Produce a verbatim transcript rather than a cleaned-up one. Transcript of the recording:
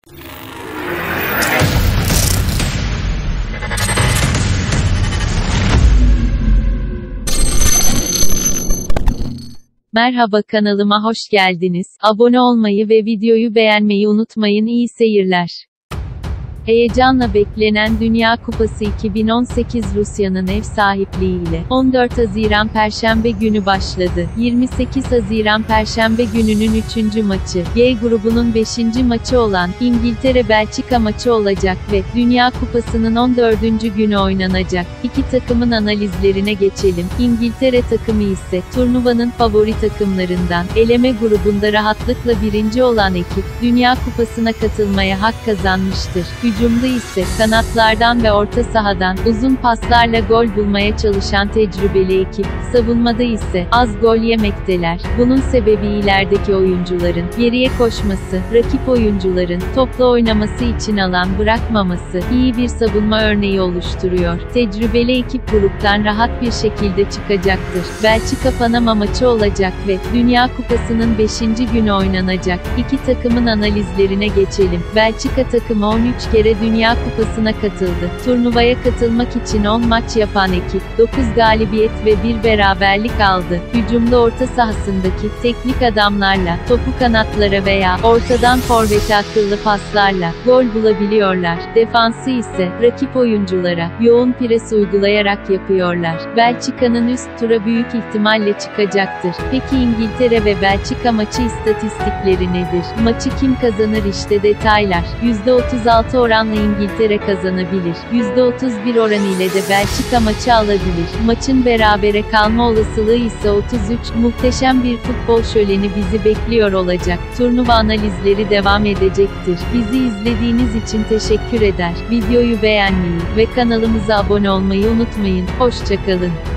Merhaba, kanalıma hoş geldiniz. Abone olmayı ve videoyu beğenmeyi unutmayın. İyi seyirler. Heyecanla beklenen Dünya Kupası iki bin on sekiz Rusya'nın ev sahipliğiyle on dört Haziran Perşembe günü başladı. yirmi sekiz Haziran Perşembe gününün üçüncü maçı, G grubunun beşinci maçı olan İngiltere-Belçika maçı olacak ve Dünya Kupası'nın on dördüncü günü oynanacak. İki takımın analizlerine geçelim. İngiltere takımı ise turnuvanın favori takımlarından, eleme grubunda rahatlıkla birinci olan ekip, Dünya Kupası'na katılmaya hak kazanmıştır. Hücumda ise kanatlardan ve orta sahadan uzun paslarla gol bulmaya çalışan tecrübeli ekip, savunmada ise az gol yemekteler. Bunun sebebi ilerideki oyuncuların geriye koşması, rakip oyuncuların topla oynaması için alan bırakmaması iyi bir savunma örneği oluşturuyor. Tecrübeli ekip gruptan rahat bir şekilde çıkacaktır. Belçika-Panama maçı olacak ve Dünya Kupası'nın beşinci günü oynanacak. İki takımın analizlerine geçelim. Belçika takımı on üç kere Dünya Kupası'na katıldı. Turnuvaya katılmak için on maç yapan ekip, dokuz galibiyet ve bir beraberlik aldı. Hücumda orta sahasındaki teknik adamlarla, topu kanatlara veya ortadan forvete akıllı paslarla gol bulabiliyorlar. Defansı ise rakip oyunculara yoğun pres uygulayarak yapıyorlar. Belçika'nın üst tura büyük ihtimalle çıkacaktır. Peki İngiltere ve Belçika maçı istatistikleri nedir? Maçı kim kazanır? İşte detaylar. yüzde otuz altı oranla İngiltere kazanabilir. yüzde otuz bir oran ile de Belçika maçı alabilir. Maçın berabere kalma olasılığı ise otuz üç. Muhteşem bir futbol şöleni bizi bekliyor olacak. Turnuva analizleri devam edecektir. Bizi izlediğiniz için teşekkür eder. Videoyu beğenmeyi ve kanalımıza abone olmayı unutmayın. Hoşça kalın.